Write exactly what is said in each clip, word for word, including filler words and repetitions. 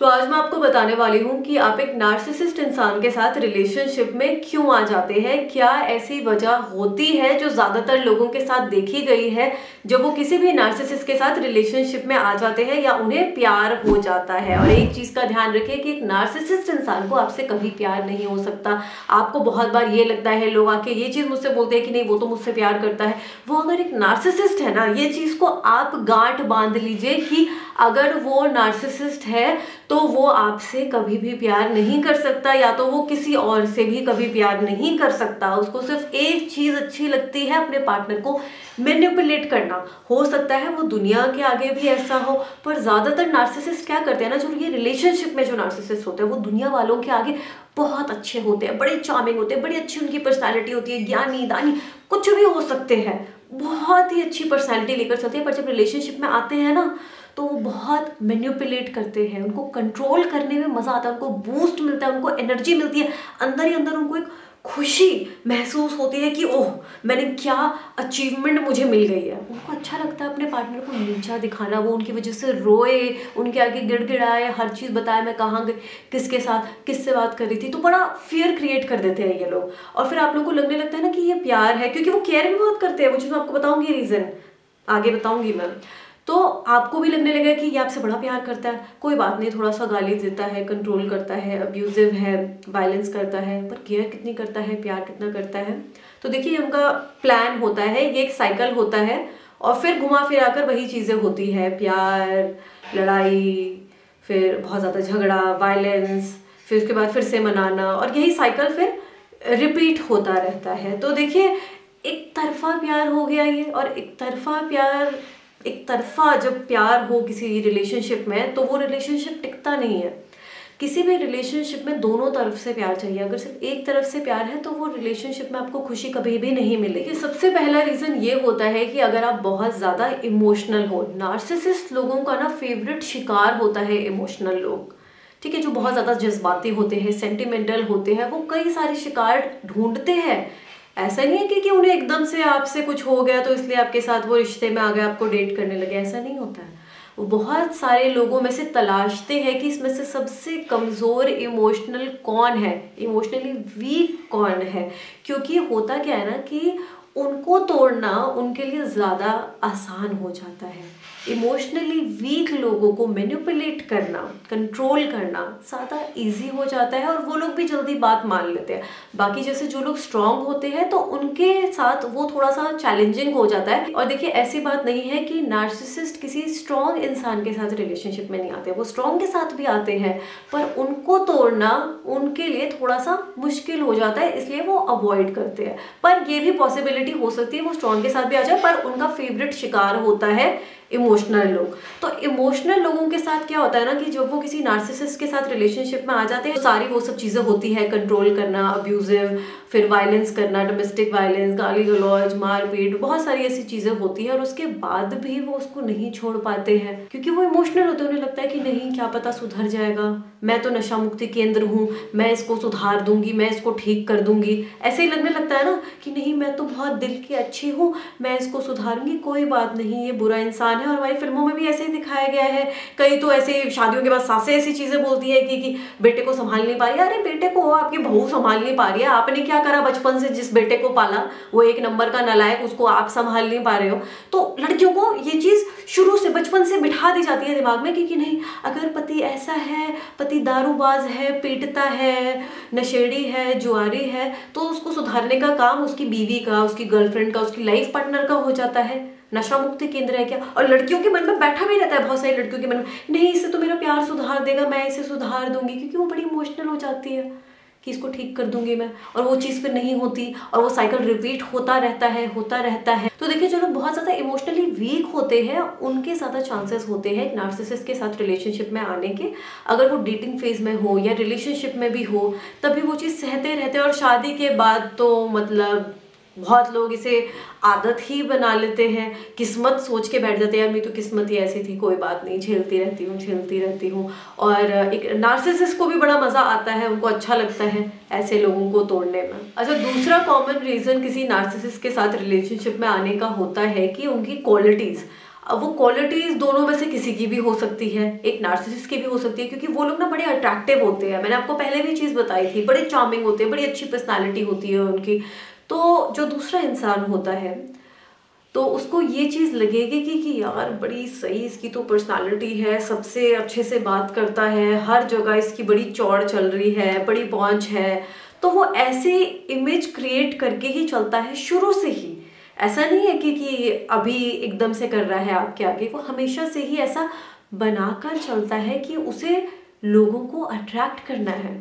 तो आज मैं आपको बताने वाली हूँ कि आप एक नार्सिसिस्ट इंसान के साथ रिलेशनशिप में क्यों आ जाते हैं। क्या ऐसी वजह होती है जो ज़्यादातर लोगों के साथ देखी गई है जब वो किसी भी नार्सिसिस्ट के साथ रिलेशनशिप में आ जाते हैं या उन्हें प्यार हो जाता है। और एक चीज़ का ध्यान रखिए कि एक नार्सिसिस्ट इंसान को आपसे कभी प्यार नहीं हो सकता। आपको बहुत बार ये लगता है, लोग आके ये चीज़ मुझसे बोलते हैं कि नहीं वो तो मुझसे प्यार करता है। वो अगर एक नार्सिसिस्ट है ना, ये चीज़ को आप गांठ बांध लीजिए कि अगर वो नार्सिसिस्ट है तो वो आपसे कभी भी प्यार नहीं कर सकता, या तो वो किसी और से भी कभी प्यार नहीं कर सकता। उसको सिर्फ एक चीज़ अच्छी लगती है, अपने पार्टनर को मैनिपुलेट करना। हो सकता है वो दुनिया के आगे भी ऐसा हो, पर ज़्यादातर नार्सिसिस्ट क्या करते हैं ना, जो ये रिलेशनशिप में जो नार्सिसिस्ट होते हैं वो दुनिया वालों के आगे बहुत अच्छे होते हैं, बड़े चार्मिंग होते हैं, बड़ी अच्छी उनकी पर्सनैलिटी होती है, ज्ञानी दानी कुछ भी हो सकते हैं, बहुत ही अच्छी पर्सनैलिटी लेकर चलते हैं। पर जब रिलेशनशिप में आते हैं ना तो वो बहुत मैनिपुलेट करते हैं। उनको कंट्रोल करने में मज़ा आता है, उनको बूस्ट मिलता है, उनको एनर्जी मिलती है, अंदर ही अंदर उनको एक खुशी महसूस होती है कि ओह मैंने क्या अचीवमेंट मुझे मिल गई है। उनको अच्छा लगता है अपने पार्टनर को नीचा दिखाना, वो उनकी वजह से रोए, उनके आगे गिड़गिड़ाए, हर चीज़ बताए मैं कहाँ गई, किसके साथ किससे बात कर रही थी। तो बड़ा फियर क्रिएट कर देते हैं ये लोग, और फिर आप लोग को लगने लगता है ना कि ये प्यार है, क्योंकि वो केयर भी बहुत करते हैं। वो चीज़ मैं आपको बताऊँगी, रीज़न आगे बताऊँगी मैं। तो आपको भी लगने लगा कि ये आपसे बड़ा प्यार करता है। कोई बात नहीं, थोड़ा सा गाली देता है, कंट्रोल करता है, अब्यूजिव है, वायलेंस करता है, पर केयर कितनी करता है, प्यार कितना करता है। तो देखिए उनका प्लान होता है, ये एक साइकिल होता है, और फिर घुमा फिरा कर वही चीज़ें होती है, प्यार, लड़ाई, फिर बहुत ज़्यादा झगड़ा, वायलेंस, फिर उसके बाद फिर से मनाना, और यही साइकिल फिर रिपीट होता रहता है। तो देखिए एक तरफा प्यार हो गया ये, और एक तरफा प्यार एक तरफा जब प्यार हो किसी रिलेशनशिप में तो वो रिलेशनशिप टिकता नहीं है। किसी भी रिलेशनशिप में दोनों तरफ से प्यार चाहिए। अगर सिर्फ एक तरफ से प्यार है तो वो रिलेशनशिप में आपको खुशी कभी भी नहीं मिलेगी। सबसे पहला रीज़न ये होता है कि अगर आप बहुत ज़्यादा इमोशनल हो। नार्सिसिस्ट लोगों का ना फेवरेट शिकार होता है इमोशनल लोग, ठीक है, जो बहुत ज़्यादा जज्बाती होते हैं, सेंटिमेंटल होते हैं। वो कई सारे शिकार ढूंढते हैं। ऐसा नहीं है कि, कि उन्हें एकदम से आपसे कुछ हो गया तो इसलिए आपके साथ वो रिश्ते में आ गए, आपको डेट करने लगे, ऐसा नहीं होता है। वो बहुत सारे लोगों में से तलाशते हैं कि इसमें से सबसे कमज़ोर इमोशनल कौन है, इमोशनली वीक कौन है। क्योंकि होता क्या है ना कि उनको तोड़ना उनके लिए ज़्यादा आसान हो जाता है। इमोशनली वीक लोगों को मैनिपुलेट करना, कंट्रोल करना ज़्यादा इजी हो जाता है, और वो लोग भी जल्दी बात मान लेते हैं। बाकी जैसे जो लोग स्ट्रांग होते हैं तो उनके साथ वो थोड़ा सा चैलेंजिंग हो जाता है। और देखिए ऐसी बात नहीं है कि नार्सिसिस्ट किसी स्ट्रांग इंसान के साथ रिलेशनशिप में नहीं आते, वो स्ट्रांग के साथ भी आते हैं, पर उनको तोड़ना उनके लिए थोड़ा सा मुश्किल हो जाता है, इसलिए वो अवॉइड करते हैं। पर ये भी पॉसिबिलिटी हो सकती है वो स्ट्रांग के साथ भी आ जाए, पर उनका फेवरेट शिकार होता है इमोशनल लोग। तो इमोशनल लोगों के साथ क्या होता है ना कि जब वो किसी नार्सिसिस्ट के साथ रिलेशनशिप में आ जाते हैं तो सारी वो सब चीज़ें होती है, कंट्रोल करना, अब्यूजिव, फिर वायलेंस करना, डोमेस्टिक वायलेंस, गाली गलौज, मारपीट, बहुत सारी ऐसी चीज़ें होती है। और उसके बाद भी वो उसको नहीं छोड़ पाते हैं क्योंकि वो इमोशनल होते हैं। उन्हें लगता है कि नहीं, क्या पता सुधर जाएगा, मैं तो नशा मुक्ति केंद्र हूँ, मैं इसको सुधार दूंगी, मैं इसको ठीक कर दूंगी। ऐसे ही लगने लगता है ना कि नहीं, मैं तो बहुत दिल की अच्छी हूँ, मैं इसको सुधारूंगी, कोई बात नहीं, ये बुरा इंसान है। और हमारी फिल्मों में भी ऐसे ही दिखाया गया है। कई तो ऐसे शादियों के बाद सासें ऐसी चीज़ें बोलती है कि, कि बेटे को संभाल नहीं पा रही है। अरे बेटे को आपकी बहू संभाल नहीं पा रही है, आपने क्या करा बचपन से, जिस बेटे को पाला वो एक नंबर का नालायक, उसको आप संभाल नहीं पा रहे हो। तो लड़कियों को ये चीज़ शुरू से बचपन से बिठा दी जाती है दिमाग में कि, कि नहीं, अगर पति ऐसा है, पति दारूबाज है, पीटता है, नशेड़ी है, जुआरी है, तो उसको सुधारने का काम उसकी बीवी का, उसकी गर्लफ्रेंड का, उसकी लाइफ पार्टनर का हो जाता है। नशा मुक्ति केंद्र है क्या? और लड़कियों के मन में बैठा भी रहता है, बहुत सारी लड़कियों के मन में, नहीं इससे तो मेरा प्यार सुधार देगा, मैं इसे सुधार दूंगी, क्योंकि वो बड़ी इमोशनल हो जाती है कि इसको ठीक कर दूंगी मैं, और वो चीज़ फिर नहीं होती, और वो साइकिल रिपीट होता रहता है होता रहता है। तो देखिए जो लोग बहुत ज़्यादा इमोशनली वीक होते हैं उनके ज़्यादा चांसेस होते हैं एक नार्सिसिस्ट के साथ रिलेशनशिप में आने के। अगर वो डेटिंग फेज में हो या रिलेशनशिप में भी हो तभी वो चीज़ सहते रहते हैं, और शादी के बाद तो मतलब बहुत लोग इसे आदत ही बना लेते हैं, किस्मत सोच के बैठ जाते हैं, यार मेरी तो किस्मत ही ऐसी थी, कोई बात नहीं, झेलती रहती हूँ झेलती रहती हूँ। और एक नार्सिसिस्ट को भी बड़ा मज़ा आता है, उनको अच्छा लगता है ऐसे लोगों को तोड़ने में। अच्छा, दूसरा कॉमन रीज़न किसी नार्सिसिस्ट के साथ रिलेशनशिप में आने का होता है कि उनकी क्वालिटीज़ अब वो क्वालिटीज दोनों में से किसी की भी हो सकती है, एक नार्सिसिस्ट की भी हो सकती है, क्योंकि वो लोग ना बड़े अट्रैक्टिव होते हैं। मैंने आपको पहले भी चीज़ बताई थी, बड़े चार्मिंग होते हैं, बड़ी अच्छी पर्सनालिटी होती है उनकी। तो जो दूसरा इंसान होता है तो उसको ये चीज़ लगेगी कि, कि यार बड़ी सही इसकी तो पर्सनालिटी है, सबसे अच्छे से बात करता है, हर जगह इसकी बड़ी चौड़ चल रही है, बड़ी पहुंच है। तो वो ऐसे इमेज क्रिएट करके ही चलता है शुरू से ही। ऐसा नहीं है कि कि अभी एकदम से कर रहा है आपके आगे, वो हमेशा से ही ऐसा बनाकर चलता है कि उसे लोगों को अट्रैक्ट करना है।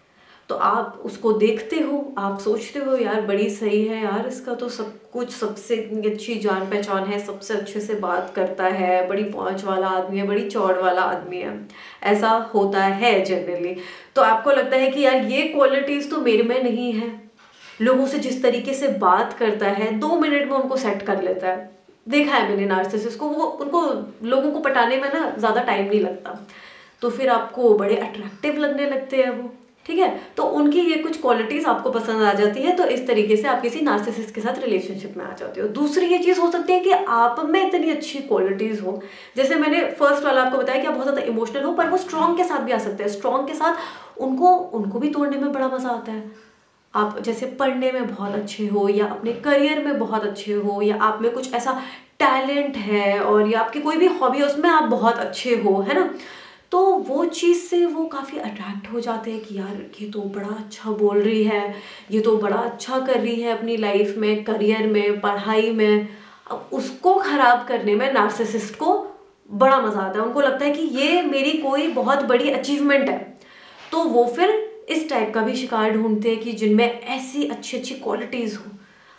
तो आप उसको देखते हो, आप सोचते हो यार बड़ी सही है यार, इसका तो सब कुछ, सबसे इतनी अच्छी जान पहचान है, सबसे अच्छे से बात करता है, बड़ी पहुंच वाला आदमी है, बड़ी चौड़ वाला आदमी है। ऐसा होता है जनरली। तो आपको लगता है कि यार ये क्वालिटीज़ तो मेरे में नहीं है। लोगों से जिस तरीके से बात करता है, दो मिनट में उनको सेट कर लेता है। देखा है मैंने नार्सिसिस्ट को, वो उनको लोगों को पटाने में ना ज़्यादा टाइम नहीं लगता, तो फिर आपको बड़े अट्रैक्टिव लगने लगते हैं वो, ठीक है। तो उनकी ये कुछ क्वालिटीज़ आपको पसंद आ जाती है, तो इस तरीके से आप किसी नार्सिसिस्ट के साथ रिलेशनशिप में आ जाते हो। दूसरी ये चीज़ हो सकती है कि आप में इतनी अच्छी क्वालिटीज़ हो, जैसे मैंने फर्स्ट वाला आपको बताया कि आप बहुत ज़्यादा इमोशनल हो, पर वो स्ट्रॉन्ग के साथ भी आ सकते हैं। स्ट्रॉन्ग के साथ उनको उनको भी तोड़ने में बड़ा मज़ा आता है। आप जैसे पढ़ने में बहुत अच्छे हो, या अपने करियर में बहुत अच्छे हो, या आप में कुछ ऐसा टैलेंट है, और या आपकी कोई भी हॉबी है उसमें आप बहुत अच्छे हो, है ना। तो वो चीज़ से वो काफ़ी अट्रैक्ट हो जाते हैं कि यार ये तो बड़ा अच्छा बोल रही है, ये तो बड़ा अच्छा कर रही है अपनी लाइफ में, करियर में, पढ़ाई में। अब उसको ख़राब करने में नार्सिसिस्ट को बड़ा मज़ा आता है। उनको लगता है कि ये मेरी कोई बहुत बड़ी अचीवमेंट है। तो वो फिर इस टाइप का भी शिकार ढूंढते हैं कि जिनमें ऐसी अच्छी अच्छी क्वालिटीज़ हो।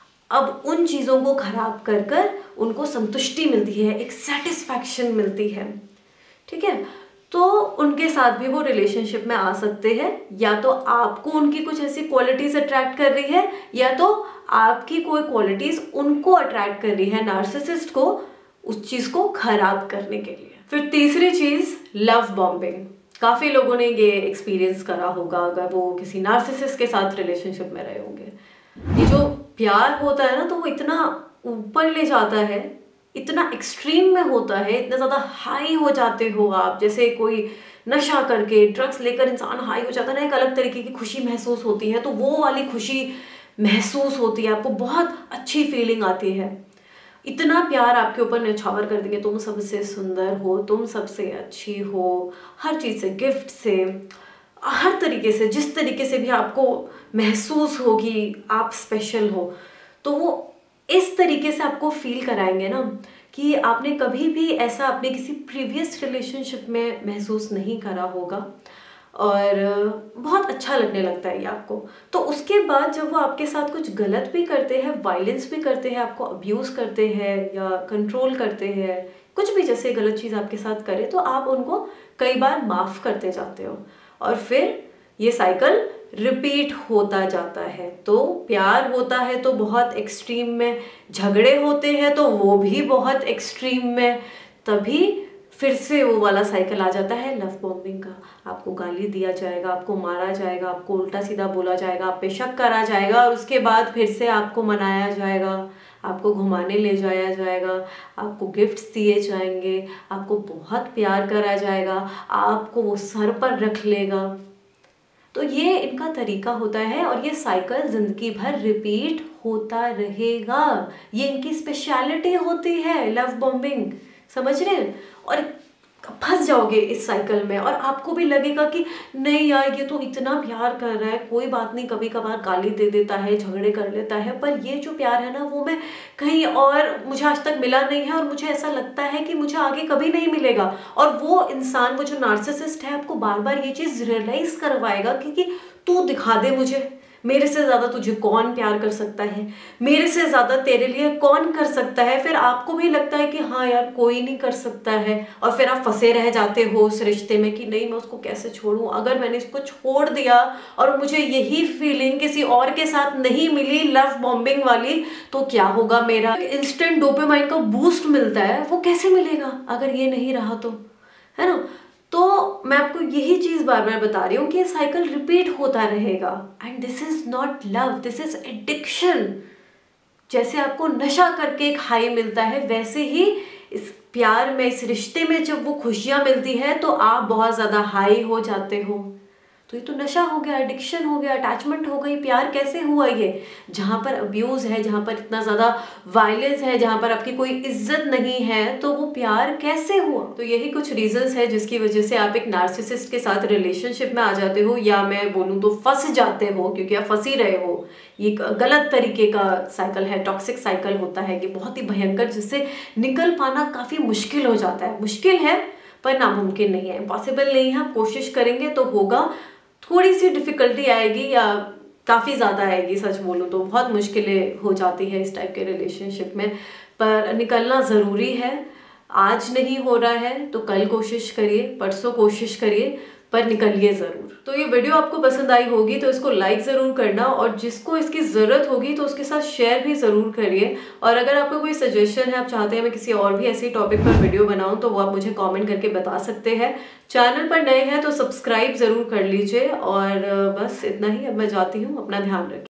अब उन चीज़ों को ख़राब कर कर उनको संतुष्टि मिलती है, एक सेटिस्फैक्शन मिलती है, ठीक है। तो उनके साथ भी वो रिलेशनशिप में आ सकते हैं। या तो आपको उनकी कुछ ऐसी क्वालिटीज़ अट्रैक्ट कर रही है, या तो आपकी कोई क्वालिटीज़ उनको अट्रैक्ट कर रही है, नार्सिसिस्ट को, उस चीज़ को खराब करने के लिए। फिर तीसरी चीज़, लव बॉम्बिंग। काफ़ी लोगों ने ये एक्सपीरियंस करा होगा अगर वो किसी नार्सिसिस्ट के साथ रिलेशनशिप में रहे होंगे। ये जो प्यार होता है ना, तो वो इतना ऊपर ले जाता है, इतना एक्सट्रीम में होता है, इतना ज़्यादा हाई हो जाते हो आप, जैसे कोई नशा करके ड्रग्स लेकर इंसान हाई हो जाता है ना, एक अलग तरीके की खुशी महसूस होती है। तो वो वाली खुशी महसूस होती है, आपको बहुत अच्छी फीलिंग आती है। इतना प्यार आपके ऊपर न्यौछावर कर देंगे, तुम सबसे सुंदर हो, तुम सबसे अच्छी हो, हर चीज़ से, गिफ्ट से, हर तरीके से, जिस तरीके से भी आपको महसूस होगी आप स्पेशल हो। तो वो इस तरीके से आपको फील कराएंगे ना कि आपने कभी भी ऐसा अपने किसी प्रीवियस रिलेशनशिप में महसूस नहीं करा होगा, और बहुत अच्छा लगने लगता है ये आपको। तो उसके बाद जब वो आपके साथ कुछ गलत भी करते हैं, वायलेंस भी करते हैं, आपको अब्यूज़ करते हैं या कंट्रोल करते हैं, कुछ भी जैसे गलत चीज़ आपके साथ करे, तो आप उनको कई बार माफ़ करते जाते हो, और फिर ये साइकिल रिपीट होता जाता है। तो प्यार होता है तो बहुत एक्सट्रीम में, झगड़े होते हैं तो वो भी बहुत एक्सट्रीम में, तभी फिर से वो वाला साइकिल आ जाता है लव बॉम्बिंग का। आपको गाली दिया जाएगा, आपको मारा जाएगा, आपको उल्टा सीधा बोला जाएगा, आप पे शक करा जाएगा, और उसके बाद फिर से आपको मनाया जाएगा, आपको घुमाने ले जाया जाएगा, आपको गिफ्ट्स दिए जाएंगे, आपको बहुत प्यार करा जाएगा, आपको वो सर पर रख लेगा। तो ये इनका तरीका होता है, और ये साइकिल ज़िंदगी भर रिपीट होता रहेगा। ये इनकी स्पेशलिटी होती है, लव बॉम्बिंग, समझ रहे हैं। और फंस जाओगे इस साइकिल में, और आपको भी लगेगा कि नहीं यार ये तो इतना प्यार कर रहा है, कोई बात नहीं, कभी कभार गाली दे देता है, झगड़े कर लेता है, पर ये जो प्यार है ना वो मैं कहीं और, मुझे आज तक मिला नहीं है, और मुझे ऐसा लगता है कि मुझे आगे कभी नहीं मिलेगा। और वो इंसान, वो जो नार्सिसिस्ट है, आपको बार बार ये चीज़ रियलाइज करवाएगा कि तू दिखा दे मुझे, मेरे से ज़्यादा तुझे कौन प्यार कर सकता है, मेरे से ज़्यादा तेरे लिए कौन कर सकता है। फिर आपको भी लगता है कि हाँ यार कोई नहीं कर सकता है, और फिर आप फंसे रह जाते हो उस रिश्ते में कि नहीं मैं उसको कैसे छोड़ूं, अगर मैंने इसको छोड़ दिया और मुझे यही फीलिंग किसी और के साथ नहीं मिली, लव बॉम्बिंग वाली, तो क्या होगा मेरा। इंस्टेंट डोपामाइन का बूस्ट मिलता है, वो कैसे मिलेगा अगर ये नहीं रहा तो, है ना। तो मैं आपको यही चीज़ बार बार बता रही हूँ कि साइकिल रिपीट होता रहेगा, and this is not love, this is addiction. जैसे आपको नशा करके एक हाई मिलता है, वैसे ही इस प्यार में, इस रिश्ते में जब वो खुशियाँ मिलती है तो आप बहुत ज़्यादा हाई हो जाते हो। तो ये तो नशा हो गया, एडिक्शन हो गया, अटैचमेंट हो गई। प्यार कैसे हुआ ये? जहाँ पर अब्यूज़ है, जहाँ पर इतना ज़्यादा वायलेंस है, जहाँ पर आपकी कोई इज्जत नहीं है, तो वो प्यार कैसे हुआ? तो यही कुछ रीजंस है जिसकी वजह से आप एक नार्सिसिस्ट के साथ रिलेशनशिप में आ जाते हो, या मैं बोलूँ तो फंस जाते हो, क्योंकि आप फंस ही रहे हो। ये एक गलत तरीके का साइकिल है, टॉक्सिक साइकिल होता है कि बहुत ही भयंकर, जिससे निकल पाना काफ़ी मुश्किल हो जाता है। मुश्किल है पर नामुमकिन नहीं है, इम्पॉसिबल नहीं है। आप कोशिश करेंगे तो होगा। थोड़ी सी डिफ़िकल्टी आएगी या काफ़ी ज़्यादा आएगी, सच बोलूँ तो बहुत मुश्किलें हो जाती है इस टाइप के रिलेशनशिप में, पर निकलना ज़रूरी है। आज नहीं हो रहा है तो कल कोशिश करिए, परसों कोशिश करिए, पर निकलिए ज़रूर। तो ये वीडियो आपको पसंद आई होगी तो इसको लाइक ज़रूर करना, और जिसको इसकी ज़रूरत होगी तो उसके साथ शेयर भी ज़रूर करिए। और अगर आपको कोई सजेशन है, आप चाहते हैं मैं किसी और भी ऐसे टॉपिक पर वीडियो बनाऊं, तो वो आप मुझे कमेंट करके बता सकते हैं। चैनल पर नए हैं तो सब्सक्राइब ज़रूर कर लीजिए। और बस इतना ही, अब मैं जाती हूँ, अपना ध्यान रखिए।